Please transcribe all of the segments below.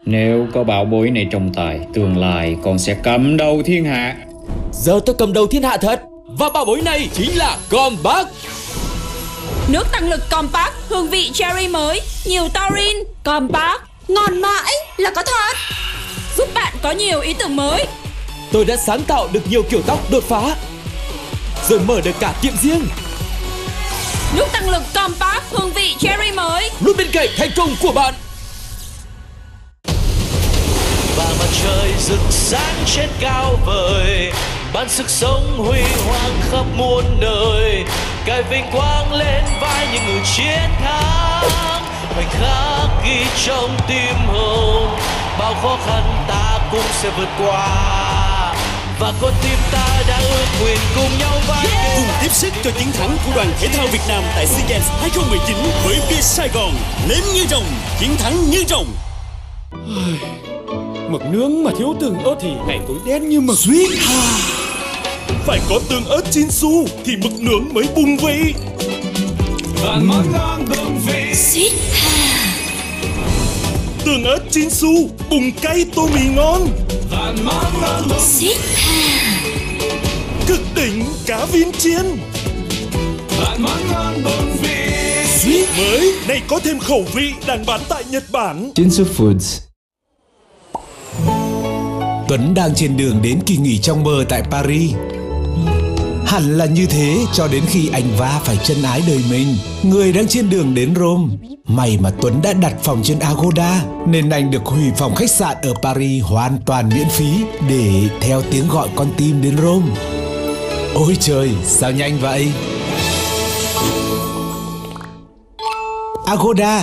Nếu có bảo bối này trong tay, tương lai con sẽ cầm đầu thiên hạ. Giờ tôi cầm đầu thiên hạ thật. Và bảo bối này chính là Compact. Nước tăng lực Compact, hương vị cherry mới, nhiều taurine. Compact ngon mãi là có thật, giúp bạn có nhiều ý tưởng mới. Tôi đã sáng tạo được nhiều kiểu tóc đột phá, rồi mở được cả tiệm riêng. Nước tăng lực Compact, hương vị cherry mới, luôn bên cạnh thành công của bạn. Và mặt trời rực sáng trên cao vời, ban sức sống huy hoàng khắp muôn nơi, cài vinh quang lên vai những người chiến thắng. Khoảnh khắc ghi trong tim hồn, bao khó khăn ta cũng sẽ vượt qua, và con tim ta đã ước nguyện cùng nhau vai cùng tiếp sức cho chiến thắng của đoàn thể thao Việt Nam tại SEA Games 2019 với Bia Sài Gòn. Nếm như rồng, chiến thắng như rồng. Mực nướng mà thiếu tương ớt thì ngày tối đen như mực. Sweet ha. Phải có tương ớt Jinsu thì mực nướng mới bùng vị. Vạn món ngon bùng vị. Sweet ha. Tương ớt Jinsu bùng cay tô mì ngon. Vạn món ngon bùng vị. Sweet ha. Cực đỉnh cá viên chiên. Vạn món ngon bùng vị. Sweet mới này có thêm khẩu vị đang bán tại Nhật Bản. Jinsu Foods. Tuấn đang trên đường đến kỳ nghỉ trong mơ tại Paris. Hẳn là như thế cho đến khi anh va phải chân ái đời mình, người đang trên đường đến Rome. May mà Tuấn đã đặt phòng trên Agoda nên anh được hủy phòng khách sạn ở Paris hoàn toàn miễn phí để theo tiếng gọi con tim đến Rome. Ôi trời, sao nhanh vậy? Agoda.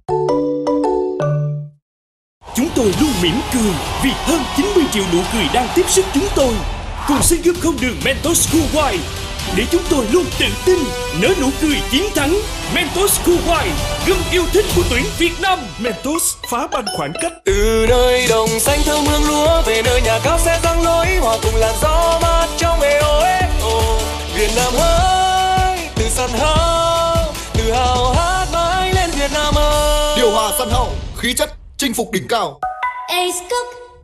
Chúng tôi luôn mỉm cười vì hơn 90 triệu nụ cười đang tiếp sức chúng tôi. Cùng xin gấp không đường Mentos Cool White để chúng tôi luôn tự tin nở nụ cười chiến thắng. Mentos Cool White, gươm yêu thích của tuyển Việt Nam. Mentos phá băng khoảng cách. Từ nơi đồng xanh thơm hương lúa về nơi nhà cao sẽ răng lối, hòa cùng làn gió mát trong EOSO. Việt Nam ơi, từ sân hau, tự hào hát mãi lên Việt Nam ơi. Điều hòa sân hau, khí chất chinh phục đỉnh cao. Ace Cook.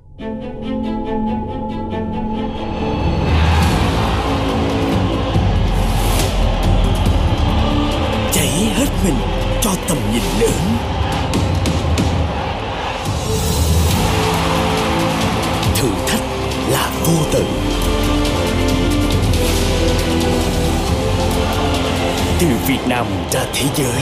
Cháy hết mình cho tầm nhìn lớn. Thử thách là vô tận. Từ Việt Nam ra thế giới,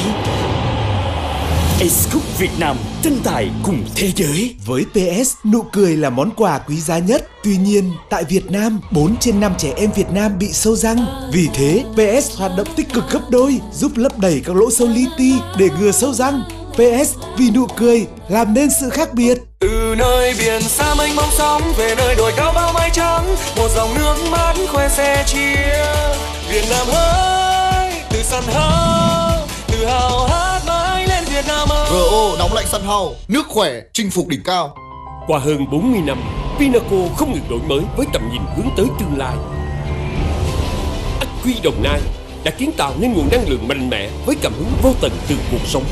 Ace Cook Việt Nam tranh tài cùng thế giới. Với PS, nụ cười là món quà quý giá nhất. Tuy nhiên, tại Việt Nam, 4 trên 5 trẻ em Việt Nam bị sâu răng. Vì thế, PS hoạt động tích cực gấp đôi, giúp lấp đầy các lỗ sâu li ti để ngừa sâu răng. PS, vì nụ cười làm nên sự khác biệt. Từ nơi biển xa mênh mông sóng về nơi đồi cao bao mây trắng, một dòng nước mắt khoe xe chia. Việt Nam ơi, từ sân hau, tự hào hát mãi lên Việt Nam ơi. RO nóng lạnh sân hau, nước khỏe chinh phục đỉnh cao. Qua hơn 40 năm, Vinaco không ngừng đổi mới với tầm nhìn hướng tới tương lai. Ắc Quy Đồng Nai đã kiến tạo nên nguồn năng lượng mạnh mẽ với cảm hứng vô tận từ cuộc sống.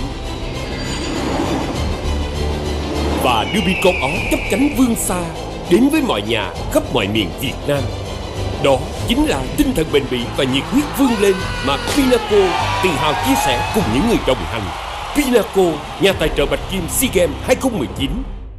Và đưa Bicon Ó chấp cánh vươn xa đến với mọi nhà khắp mọi miền Việt Nam. Đó chính là tinh thần bền bỉ và nhiệt huyết vươn lên mà Vinaco tự hào chia sẻ cùng những người đồng hành. Vinaco, nhà tài trợ bạch kim SEA Games 2019.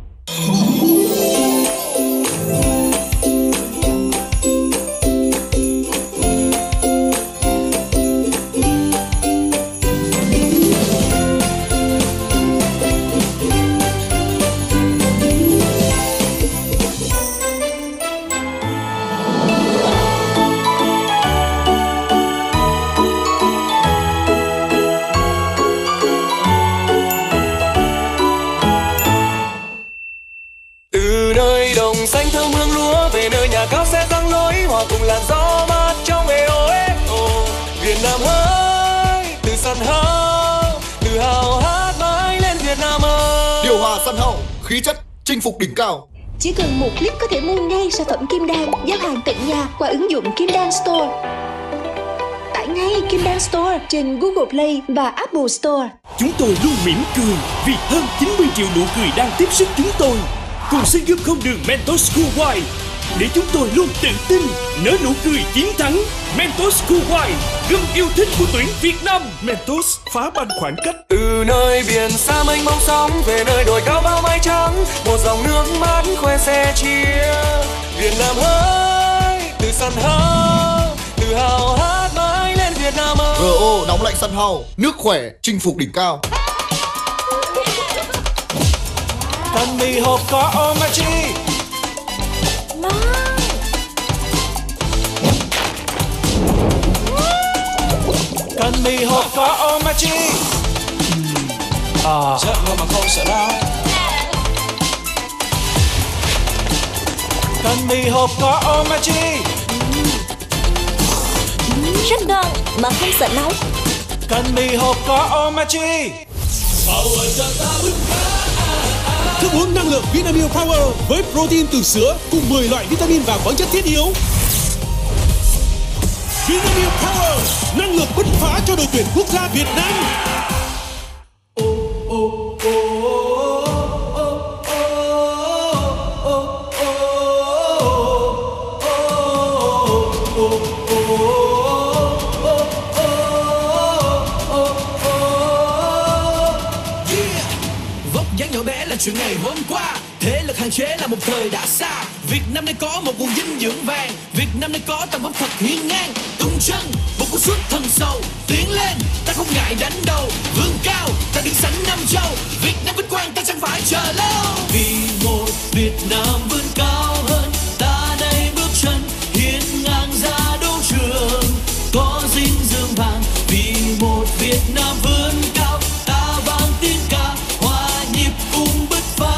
Xanh thơm hương lúa về nơi nhà cao sẽ răng lối, hòa cùng làn gió mát trong EOSO. Việt Nam ơi, từ sân hau, tự hào hát mãi lên Việt Nam ơi. Điều hòa sân hau, khí chất chinh phục đỉnh cao. Chỉ cần một click có thể mua ngay sản phẩm Kim Đan, giao hàng tận nhà qua ứng dụng Kim Đan Store. Tải tải ngay Kim Đan Store trên Google Play và Apple Store. Chúng tôi luôn mỉm cười vì hơn 90 triệu nụ cười đang tiếp sức chúng tôi. Cùng xin gấp không đường Mentos Cool White để chúng tôi luôn tự tin nở nụ cười chiến thắng. Mentos Cool White, gươm yêu thích của tuyển Việt Nam. Mentos phá banh khoảng cách. Từ nơi biển xa mênh mông sóng về nơi đồi cao bao mây trắng, một dòng nước mắt khoe xe chia. Việt Nam ơi, từ sân hào, tự hào hát mãi lên Việt Nam ơi. RO nóng lạnh săn hào, nước khỏe chinh phục đỉnh cao. Cần mì hộp có omachi. Cần mì hộp có omachi. Giấc mơ mà không sợ đau. Cần mì hộp có omachi. Rất ngon mà không sợ nóng. Cần mì hộp có omachi. Thức uống năng lượng Vinamilk Power với protein từ sữa cùng 10 loại vitamin và khoáng chất thiết yếu. Vinamilk Power, năng lượng bứt phá cho đội tuyển quốc gia Việt Nam. Vóc dáng nhỏ bé là chuyện ngày hôm qua, thế lực hạn chế là một thời đã xa. Việt Nam nay có một nguồn dinh dưỡng vàng, Việt Nam nay có tầm vóc thật hiên ngang. Tung chân một cú sút thần sầu, tiến lên ta không ngại đánh đầu, vươn cao ta đứng sánh năm châu. Việt Nam vinh quang ta chẳng phải chờ lâu, vì một Việt Nam vươn cao hơn, ta đây bước chân hiên ngang ra đấu trường, có dinh dưỡng vàng. Vì một Việt Nam vươn cao, ta vang tiếng ca hòa nhịp cùng bứt phá.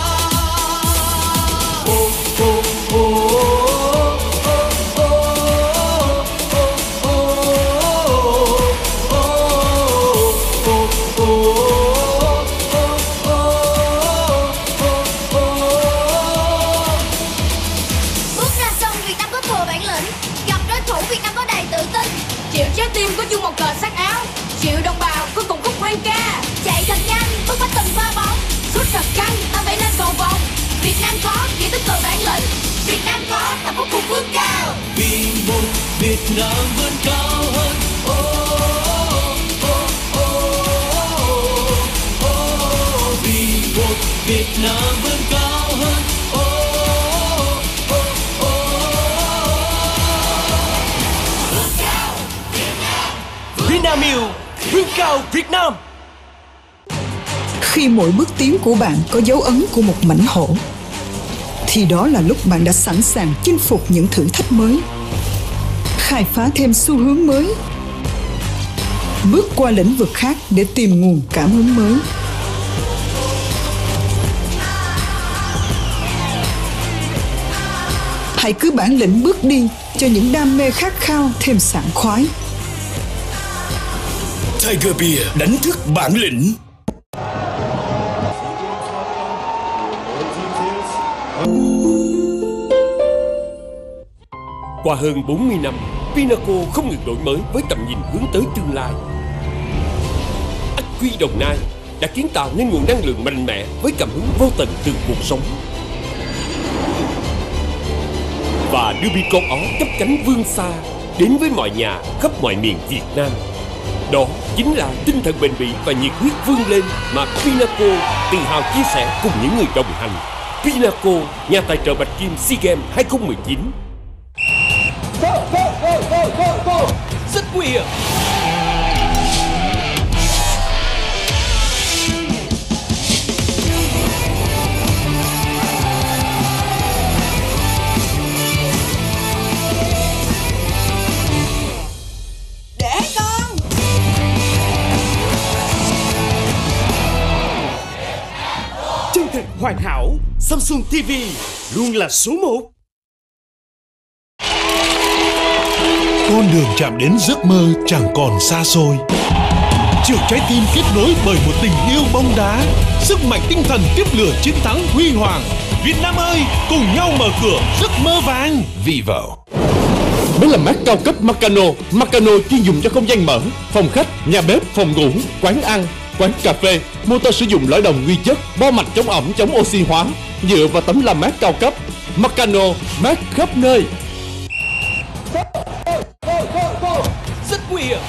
Triệu trái tim có chung một cờ sắc áo, triệu đồng bào có cùng khúc hoang ca. Chạy thật nhanh, bứt phá từng pha bóng, Sút thật căng, ta vẫy lên cầu vồng. Việt Nam có chỉ tức từ bản lĩnh, Việt Nam có ta có cùng vươn cao. Vì một Việt Nam vươn cao hơn. Vì một Việt Nam vươn cao hơn. Vinamilk, vươn cao Việt Nam. Khi mỗi bước tiến của bạn có dấu ấn của một mãnh hổ, thì đó là lúc bạn đã sẵn sàng chinh phục những thử thách mới, khai phá thêm xu hướng mới, bước qua lĩnh vực khác để tìm nguồn cảm hứng mới. Hãy cứ bản lĩnh bước đi cho những đam mê khát khao thêm sảng khoái. Tiger Beer đánh thức bản lĩnh. Qua hơn 40 năm, Pinaco không ngừng đổi mới với tầm nhìn hướng tới tương lai. Ắc Quy Đồng Nai đã kiến tạo nên nguồn năng lượng mạnh mẽ với cảm hứng vô tận từ cuộc sống. Và đưa Bicon Ó chấp cánh vươn xa đến với mọi nhà khắp mọi miền Việt Nam. Đó chính là tinh thần bền bỉ và nhiệt huyết vươn lên mà Pinaco tự hào chia sẻ cùng những người đồng hành. Pinaco, nhà tài trợ Bạch Kim SEA Games 2019. Rất nguy hiểm. Để con. Chân thật hoàn hảo, Samsung TV luôn là số 1. Con đường chạm đến giấc mơ chẳng còn xa xôi. Triệu trái tim kết nối bởi một tình yêu bóng đá, sức mạnh tinh thần tiếp lửa chiến thắng huy hoàng. Việt Nam ơi, cùng nhau mở cửa giấc mơ vàng. Vivo. Máy làm mát cao cấp Meccano. Meccano chuyên dùng cho không gian mở, phòng khách, nhà bếp, phòng ngủ, quán ăn, quán cà phê. Motor sử dụng lõi đồng nguyên chất, bo mạch chống ẩm, chống oxy hóa, dựa vào tấm làm mát cao cấp. Meccano, mát khắp nơi. Rất nguy hiểm.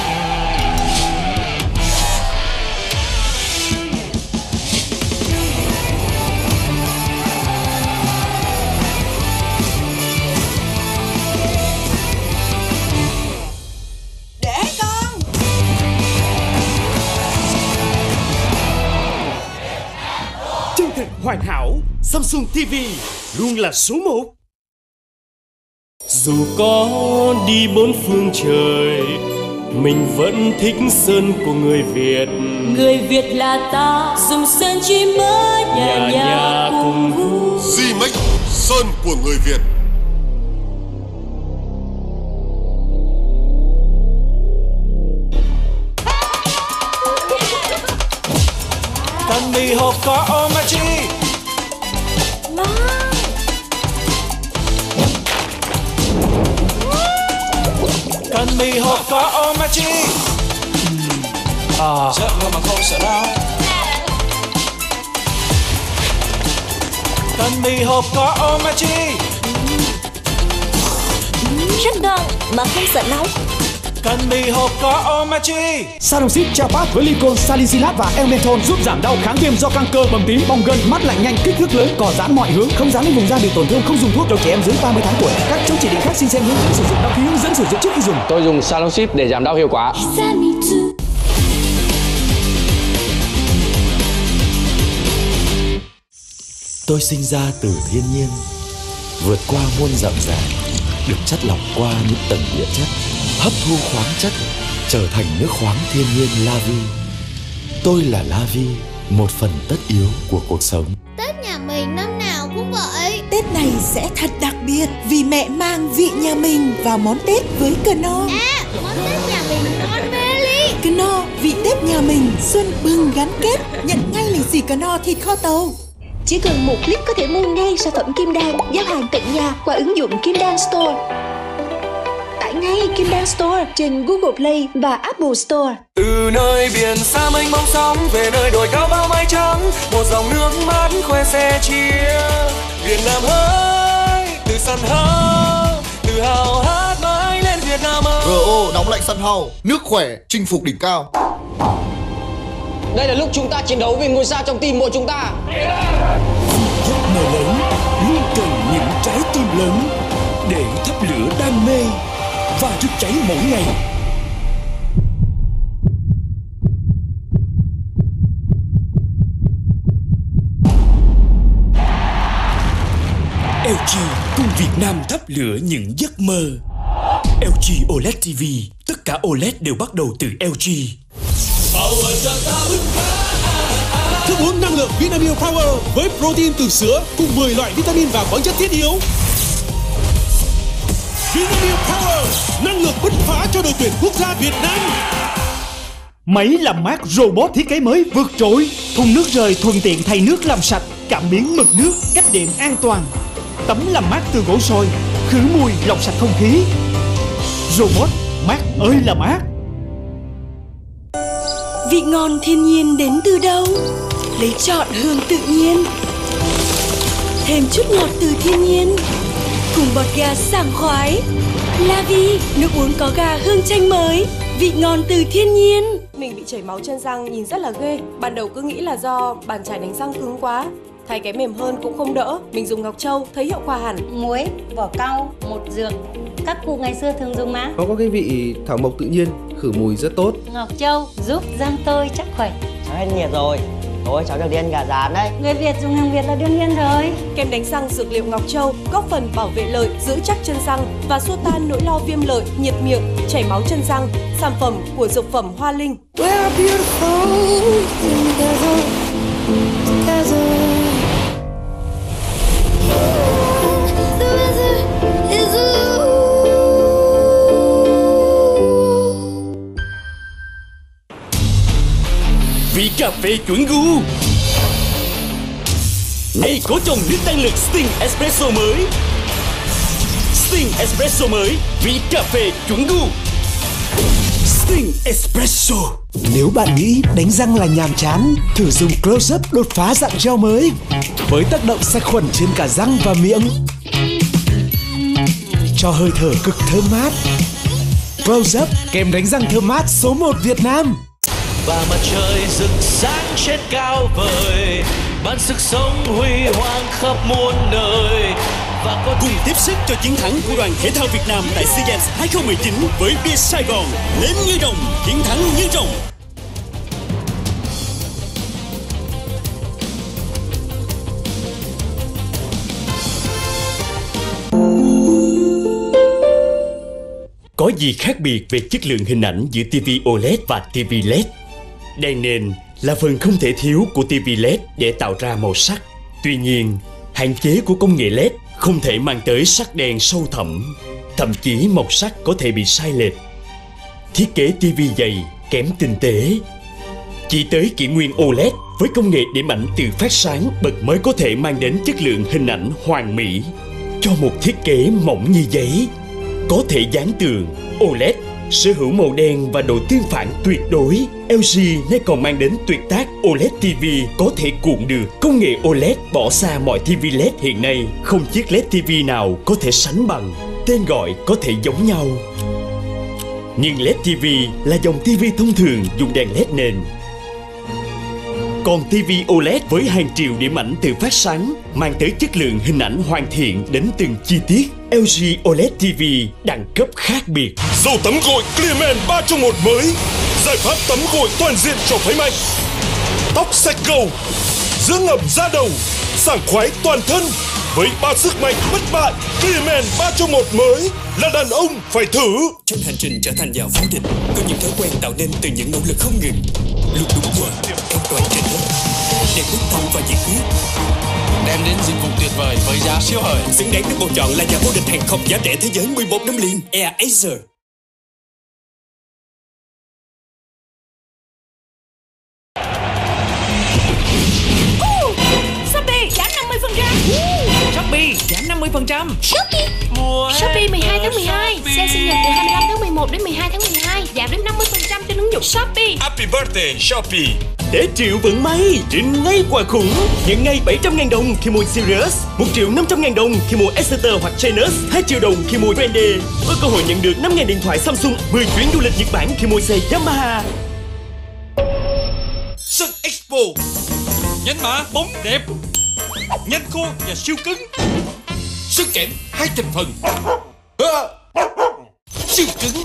Chân thực hoàn hảo, Samsung TV luôn là số 1. Dù có đi bốn phương trời, mình vẫn thích sơn của người Việt. Người Việt là ta, dùng sơn chỉ mới nhà nhà cùng vui. Zimax, sơn của người Việt. Cần mì hộp có omachi. Cần mì hộp có omachi. Giận mà không sợ đau. Cần mì hộp có omachi. Rất ngon mà không sợ nóng. Cần mì hộp có omachi. Saroxit Chapat với Lycon Salicylate và Elmenthol giúp giảm đau, kháng viêm do căng cơ, bầm tím, bong gân, mát lạnh nhanh, kích thước lớn, cỏ giãn mọi hướng, không dán lên vùng da bị tổn thương, không dùng thuốc cho trẻ em dưới 30 tháng tuổi. Các chống chỉ định khác xin xem hướng dẫn sử dụng, đăng ký hướng dẫn sử dụng trước khi dùng. Tôi dùng Saroxit để giảm đau hiệu quả. Tôi sinh ra từ thiên nhiên, vượt qua muôn dặm dài, được chất lọc qua những tầng địa chất, hấp thu khoáng chất, trở thành nước khoáng thiên nhiên La Vi. Tôi là La Vi, một phần tất yếu của cuộc sống. Tết nhà mình năm nào cũng vậy. Tết này sẽ thật đặc biệt vì mẹ mang vị nhà mình vào món Tết với Knorr. À, món Tết nhà mình ngon mê ly. Knorr, vị Tết nhà mình, xuân bừng gắn kết. Nhận ngay lì xì Knorr thịt kho tàu. Chỉ cần một click có thể mua ngay sản phẩm Kim Đan, giao hàng tận nhà qua ứng dụng Kim Đan Store. Tải ngay Kim Đan Store trên Google Play và Apple Store. Từ nơi biển xa mênh mông sóng về nơi đồi cao bao mây trắng, một dòng nước mắt khoe xe chia. Việt Nam ơi, từ sân hau, tự hào hát mãi lên Việt Nam ơi. RO đóng lạnh sân hau, nước khỏe chinh phục đỉnh cao. Đây là lúc chúng ta chiến đấu vì ngôi sao trong tim mỗi chúng ta. Giấc mơ lớn luôn cần những trái tim lớn để thắp lửa đam mê và rực cháy mỗi ngày. LG cùng Việt Nam thắp lửa những giấc mơ. LG OLED TV, tất cả OLED đều bắt đầu từ LG. Thức uống năng lượng Vinamilk Power với protein từ sữa cùng 10 loại vitamin và khoáng chất thiết yếu. Vinamilk Power, năng lượng bứt phá cho đội tuyển quốc gia Việt Nam. Máy làm mát robot thiết kế mới vượt trội, thùng nước rời thuận tiện thay nước làm sạch, cảm biến mực nước, cách điện an toàn. Tấm làm mát từ gỗ sồi, khử mùi, lọc sạch không khí. Robot mát ơi là mát. Vị ngon thiên nhiên đến từ đâu? Lấy chọn hương tự nhiên, thêm chút ngọt từ thiên nhiên, cùng bọt ga sảng khoái. La Vi, nước uống có ga hương chanh mới, vị ngon từ thiên nhiên. Mình bị chảy máu chân răng nhìn rất là ghê. Ban đầu cứ nghĩ là do bàn chải đánh răng cứng quá, thay cái mềm hơn cũng không đỡ. Mình dùng Ngọc Châu thấy hiệu quả hẳn. Muối, vỏ cau, một dược, các cụ ngày xưa thường dùng mà. Nó có cái vị thảo mộc tự nhiên, khử mùi rất tốt. Ngọc Châu giúp răng tôi chắc khỏe. Cháu hết nhiệt rồi, tối cháu được đi ăn gà rán đấy. Người Việt dùng hàng Việt là đương nhiên rồi. Kem đánh răng dược liệu Ngọc Châu góp phần bảo vệ lợi, giữ chắc chân răng và xua tan nỗi lo viêm lợi, nhiệt miệng, chảy máu chân răng. Sản phẩm của dược phẩm Hoa Linh. Vị cà phê chuẩn gu. Nay có dòng nước tăng lực Sting Espresso mới. Sting Espresso mới, vị cà phê chuẩn gu. Sting Espresso. Nếu bạn nghĩ đánh răng là nhàm chán, thử dùng Close Up đột phá dạng gel mới với tác động sát khuẩn trên cả răng và miệng, cho hơi thở cực thơm mát. Close Up, kem đánh răng thơm mát số 1 Việt Nam. Và mặt trời rực sáng trên cao vời, ban sức sống huy hoàng khắp muôn nơi. Và có cùng tiếp sức cho chiến thắng của đoàn thể thao Việt Nam tại SEA Games 2019 với bia Sài Gòn. Lên như rồng, chiến thắng như rồng. Có gì khác biệt về chất lượng hình ảnh giữa TV OLED và TV LED? Đèn nền là phần không thể thiếu của TV LED để tạo ra màu sắc. Tuy nhiên, hạn chế của công nghệ LED không thể mang tới sắc đen sâu thẳm, thậm chí màu sắc có thể bị sai lệch. Thiết kế TV dày, kém tinh tế. Chỉ tới kỷ nguyên OLED với công nghệ điểm ảnh từ phát sáng bật mới có thể mang đến chất lượng hình ảnh hoàn mỹ. Cho một thiết kế mỏng như giấy, có thể dán tường, OLED sở hữu màu đen và độ tương phản tuyệt đối. LG nay còn mang đến tuyệt tác OLED TV có thể cuộn được. Công nghệ OLED bỏ xa mọi TV LED hiện nay, không chiếc LED TV nào có thể sánh bằng. Tên gọi có thể giống nhau, nhưng LED TV là dòng TV thông thường dùng đèn LED nền. Còn TV OLED với hàng triệu điểm ảnh từ phát sáng mang tới chất lượng hình ảnh hoàn thiện đến từng chi tiết. LG OLED TV đẳng cấp khác biệt. Dầu tắm gội Clearman 3 trong 1 mới. Giải pháp tắm gội toàn diện cho phái mạnh. Tóc sạch gầu, dưỡng ẩm da đầu, sảng khoái toàn thân. Với 3 sức mạnh bất bại, Clearman 3 trong 1 mới là đàn ông phải thử. Trên hành trình trở thành nhà vô địch, có những thói quen tạo nên từ những nỗ lực không ngừng. Luôn đúng giờ, an toàn trên hết. Để quyết tâm và nhiệt huyết, đem đến dịch vụ tuyệt vời với giá siêu hời, xứng đáng được bầu chọn là nhà vô địch hàng không giá rẻ thế giới 11 năm liền. Air Asia. Shopee giảm 50%. Shopee giảm 50%. Shopee 12 tháng 12. Sale sinh nhật từ 25 tháng 11 đến 12 tháng 12. Giảm đến 50% trên ứng dụng Shopee. Happy birthday Shopee. Để triệu vận may trên ngay quà khủng. Nhận ngay 700.000 đồng khi mua Sirius, 1.500.000 đồng khi mua Exeter hoặc Janus, 2 triệu đồng khi mua Grande. Có cơ hội nhận được 5.000 điện thoại Samsung, 10 chuyến du lịch Nhật Bản khi mua xe Yamaha. Sun Expo. Nhanh mã bóng đẹp, nhanh khô và siêu cứng. Sức kẽm 2 thành phần. Siêu cứng.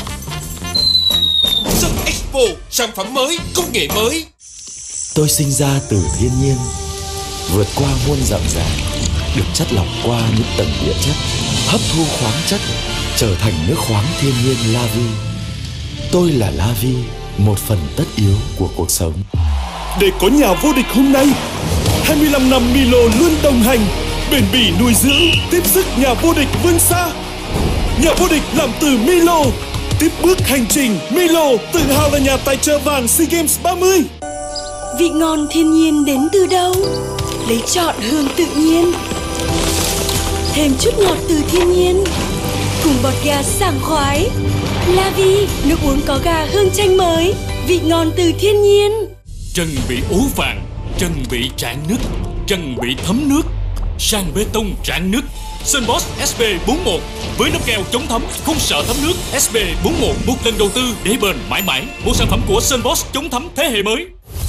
Sun Expo, sản phẩm mới, công nghệ mới. Tôi sinh ra từ thiên nhiên, vượt qua muôn dặm dài, được chất lọc qua những tầng địa chất, hấp thu khoáng chất, trở thành nước khoáng thiên nhiên La Vi. Tôi là La Vi, một phần tất yếu của cuộc sống. Để có nhà vô địch hôm nay, 25 năm Milo luôn đồng hành, bền bỉ nuôi dưỡng, tiếp sức nhà vô địch vươn xa. Nhà vô địch làm từ Milo, tiếp bước hành trình Milo tự hào là nhà tài trợ vàng SEA Games 30. Vị ngon thiên nhiên đến từ đâu? Lấy chọn hương tự nhiên, thêm chút ngọt từ thiên nhiên, cùng bọt ga sảng khoái. La Vi, nước uống có ga hương chanh mới, vị ngon từ thiên nhiên. Chân bị ố vàng, chân bị rạn nứt, chân bị thấm nước, sàn bê tông rạn nứt. Sunboss SP41 với lớp keo chống thấm, không sợ thấm nước. SP41 một lần đầu tư để bền mãi mãi. Một sản phẩm của Sunboss chống thấm thế hệ mới.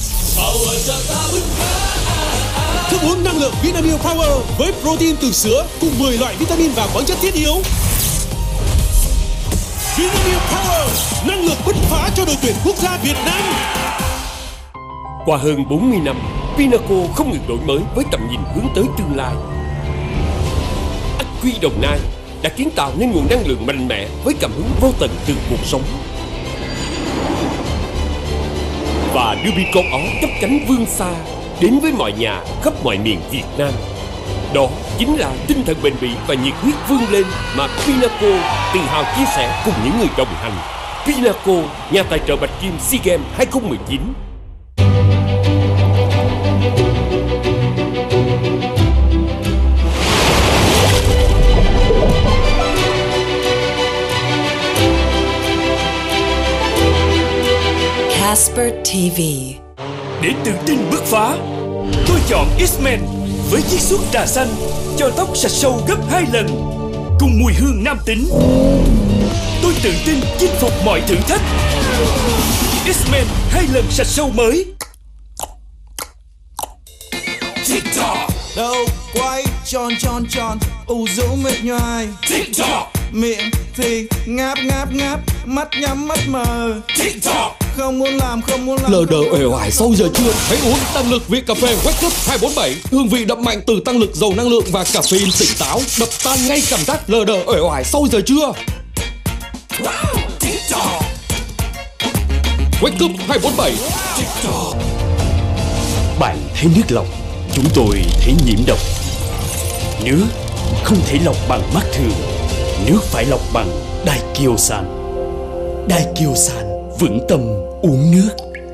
Thức uống năng lượng Vinamilk Power với protein từ sữa cùng 10 loại vitamin và khoáng chất thiết yếu. Vinamilk Power, năng lượng bứt phá cho đội tuyển quốc gia Việt Nam. Qua hơn 40 năm, Pinaco không ngừng đổi mới với tầm nhìn hướng tới tương lai. Ắc Quy Đồng Nai đã kiến tạo nên nguồn năng lượng mạnh mẽ với cảm hứng vô tận từ cuộc sống. Và đưa Bicon Ó chấp cánh vươn xa đến với mọi nhà khắp mọi miền Việt Nam. Đó chính là tinh thần bền bỉ và nhiệt huyết vươn lên mà Pinaco tự hào chia sẻ cùng những người đồng hành. Pinaco, nhà tài trợ bạch kim SEA Games 2019. Jasper TV. Để tự tin bứt phá, tôi chọn X-Men với chiết xuất trà xanh cho tóc sạch sâu gấp 2 lần, cùng mùi hương nam tính. Tôi tự tin chinh phục mọi thử thách. X-Men 2 lần sạch sâu mới. TikTok đầu quay tròn tròn tròn, ủ rũ mệt nhoài. TikTok miệng thì ngáp ngáp ngáp, mắt nhắm mắt mờ. TikTok không muốn làm. Lờ đờ uể oải sau giờ trưa, hãy uống tăng lực vị cà phê Wake Up 247. Hương vị đậm mạnh từ tăng lực giàu năng lượng và caffeine tỉnh táo, đập tan ngay cảm giác lờ đờ uể oải sau giờ trưa. Wow, TikTok. Wake Up 247. TikTok. Bạn thấy nước lọc, chúng tôi thấy nhiễm độc. Nước không thể lọc bằng mắt thường, nước phải lọc bằng Daikyosan. Daikyosan vững tâm uống nước.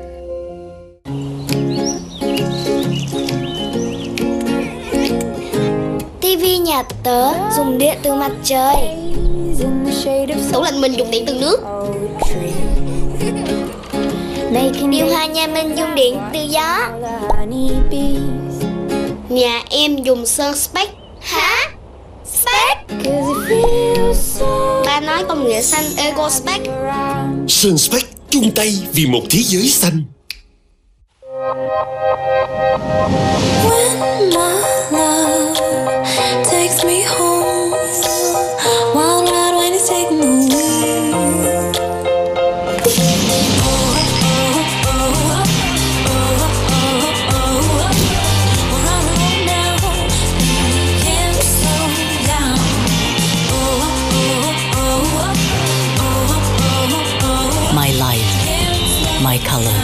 TV nhà tớ dùng điện từ mặt trời. Tủ lạnh mình dùng điện từ nước. Điều hòa nhà mình dùng điện từ gió. Nhà em dùng sơn Speck. Hả? Speck? Ba nói công nghệ xanh Eco Speck. Sơn Speck chung tay vì một thế giới xanh. My life, my color.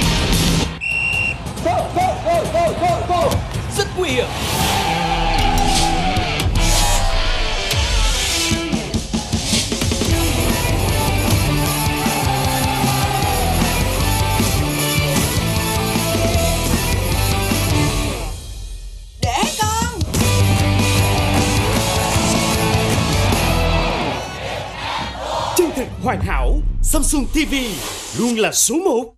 Rất nguy hiểm. Để con. Chân thực hoàn hảo, Samsung TV luôn là số 1.